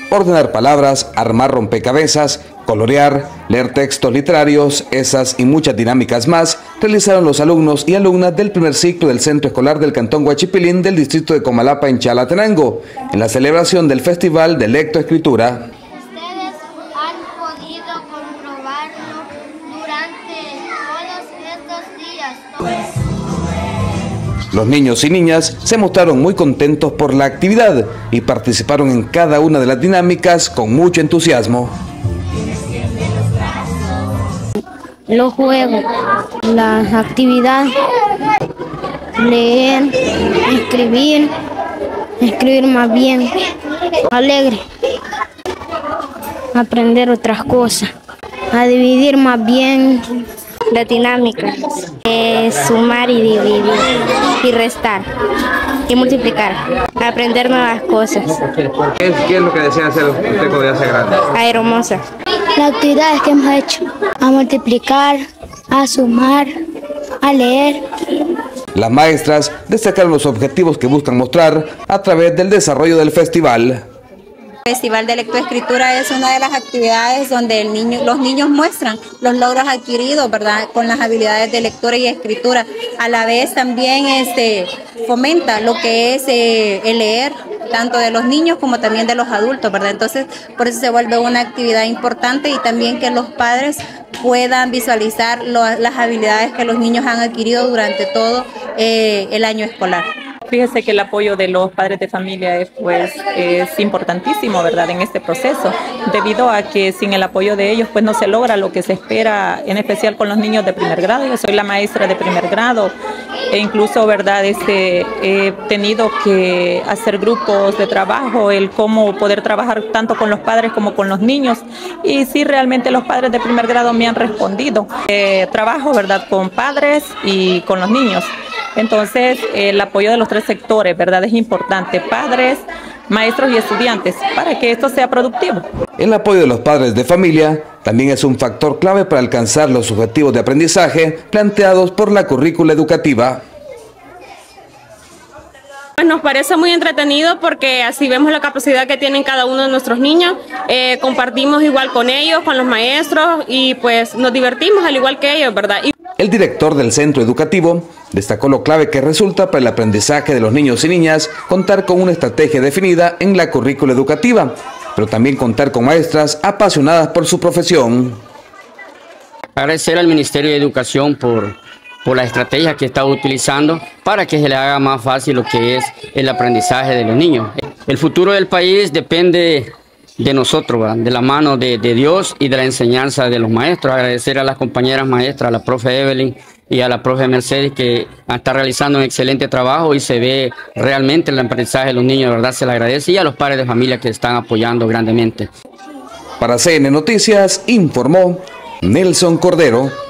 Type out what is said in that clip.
ordenar palabras, armar rompecabezas, colorear, leer textos literarios, esas y muchas dinámicas más realizaron los alumnos y alumnas del primer ciclo del Centro Escolar del Cantón Huachipilín del distrito de Comalapa en Chalatenango, en la celebración del Festival de Lectoescritura. Ustedes han podido comprobarlo durante todos estos días. Los niños y niñas se mostraron muy contentos por la actividad y participaron en cada una de las dinámicas con mucho entusiasmo. Los juegos, las actividades, leer, escribir más bien, alegre, aprender otras cosas, a dividir más bien. La dinámica, sumar y dividir, y restar, y multiplicar, aprender nuevas cosas. ¿Qué es lo que desea hacer usted cuando ya sea grande? Hermosa. Las actividades que hemos hecho, a multiplicar, a sumar, a leer. Las maestras destacaron los objetivos que buscan mostrar a través del desarrollo del festival. El Festival de Lectoescritura es una de las actividades donde los niños muestran los logros adquiridos, ¿verdad?, con las habilidades de lectura y escritura. A la vez también fomenta lo que es el leer, tanto de los niños como también de los adultos, ¿verdad? Entonces, por eso se vuelve una actividad importante y también que los padres puedan visualizar las habilidades que los niños han adquirido durante todo el año escolar. Fíjese que el apoyo de los padres de familia es importantísimo, ¿verdad?, en este proceso, debido a que sin el apoyo de ellos pues no se logra lo que se espera, en especial con los niños de primer grado. Yo soy la maestra de primer grado e incluso, ¿verdad?, he tenido que hacer grupos de trabajo, el cómo poder trabajar tanto con los padres como con los niños, y sí, realmente los padres de primer grado me han respondido. Trabajo, ¿verdad?, con padres y con los niños. Entonces, el apoyo de los tres sectores, ¿verdad?, es importante, padres, maestros y estudiantes, para que esto sea productivo. El apoyo de los padres de familia también es un factor clave para alcanzar los objetivos de aprendizaje planteados por la currícula educativa. Nos parece muy entretenido porque así vemos la capacidad que tienen cada uno de nuestros niños, compartimos igual con ellos, con los maestros, y pues nos divertimos al igual que ellos, ¿verdad? El director del centro educativo destacó lo clave que resulta para el aprendizaje de los niños y niñas contar con una estrategia definida en la currícula educativa, pero también contar con maestras apasionadas por su profesión. Agradecer al Ministerio de Educación por la estrategia que está utilizando para que se le haga más fácil lo que es el aprendizaje de los niños. El futuro del país depende de nosotros, ¿verdad?, de la mano de Dios y de la enseñanza de los maestros. Agradecer a las compañeras maestras, a la profe Evelyn y a la profe Mercedes, que está realizando un excelente trabajo y se ve realmente el aprendizaje de los niños, de verdad se le agradece, y a los padres de familia que están apoyando grandemente. Para CN Noticias informó Nelson Cordero.